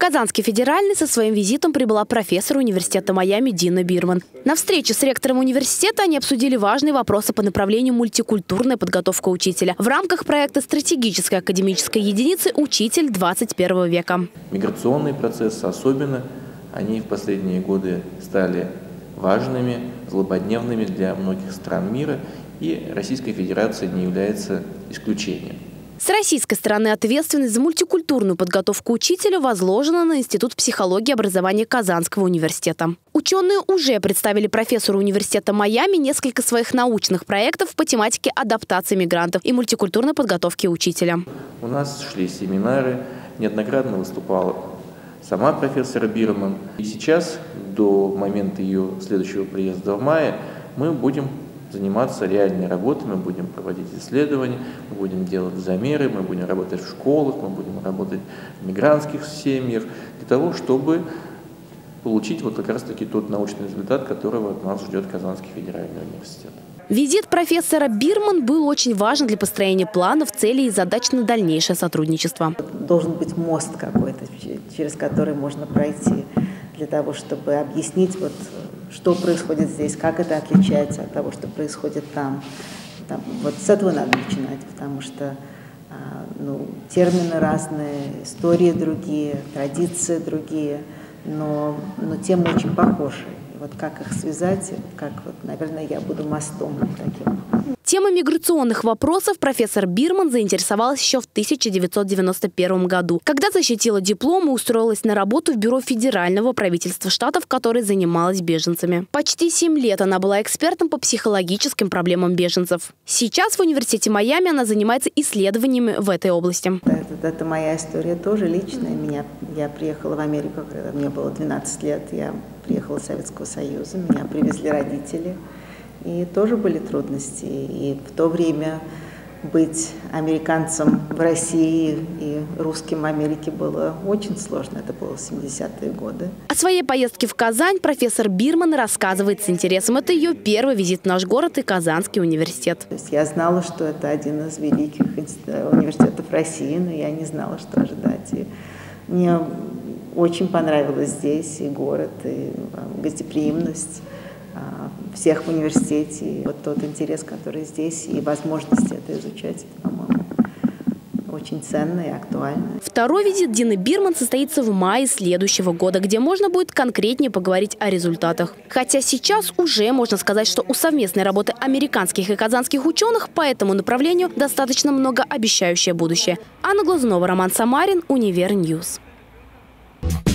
Казанский федеральный со своим визитом прибыла профессор университета Майами Дина Бирман. На встрече с ректором университета они обсудили важные вопросы по направлению мультикультурная подготовка учителя в рамках проекта стратегической академической единицы «Учитель 21 века». Миграционные процессы особенно, они в последние годы стали важными, злободневными для многих стран мира, и Российская Федерация не является исключением. С российской стороны ответственность за мультикультурную подготовку учителя возложена на Институт психологии и образования Казанского университета. Ученые уже представили профессору университета Майами несколько своих научных проектов по тематике адаптации мигрантов и мультикультурной подготовки учителя. У нас шли семинары, неоднократно выступала сама профессор Бирман. И сейчас, до момента ее следующего приезда в мае, мы будем заниматься реальной работой, мы будем проводить исследования, мы будем делать замеры, мы будем работать в школах, мы будем работать в мигрантских семьях, для того, чтобы получить вот как раз-таки тот научный результат, которого от нас ждет Казанский федеральный университет. Визит профессора Бирман был очень важен для построения планов, целей и задач на дальнейшее сотрудничество. Должен быть мост какой-то, через который можно пройти, для того, чтобы объяснить, что происходит здесь, как это отличается от того, что происходит там. Вот с этого надо начинать, потому что термины разные, истории другие, традиции другие, но темы очень похожи. Вот как их связать, наверное, я буду мостом таким. Темой миграционных вопросов профессор Бирман заинтересовалась еще в 1991 году, когда защитила диплом и устроилась на работу в бюро федерального правительства штатов, которое занималось беженцами. Почти 7 лет она была экспертом по психологическим проблемам беженцев. Сейчас в университете Майами она занимается исследованиями в этой области. Это моя история тоже личная. Я приехала в Америку, когда мне было 12 лет. Я приехала из Советского Союза, меня привезли родители. И тоже были трудности. И в то время быть американцем в России и русским в Америке было очень сложно. Это было 70-е годы. О своей поездке в Казань профессор Бирман рассказывает с интересом. Это ее первый визит в наш город и Казанский университет. То есть я знала, что это один из великих университетов России, но я не знала, что ожидать. И мне очень понравилось здесь и город, и гостеприимность всех в университете, и вот тот интерес, который здесь, и возможность это изучать, по-моему, очень ценно и актуально. Второй визит Дины Бирман состоится в мае следующего года, где можно будет конкретнее поговорить о результатах. Хотя сейчас уже можно сказать, что у совместной работы американских и казанских ученых по этому направлению достаточно многообещающее будущее. Анна Глазунова, Роман Самарин, Универньюз.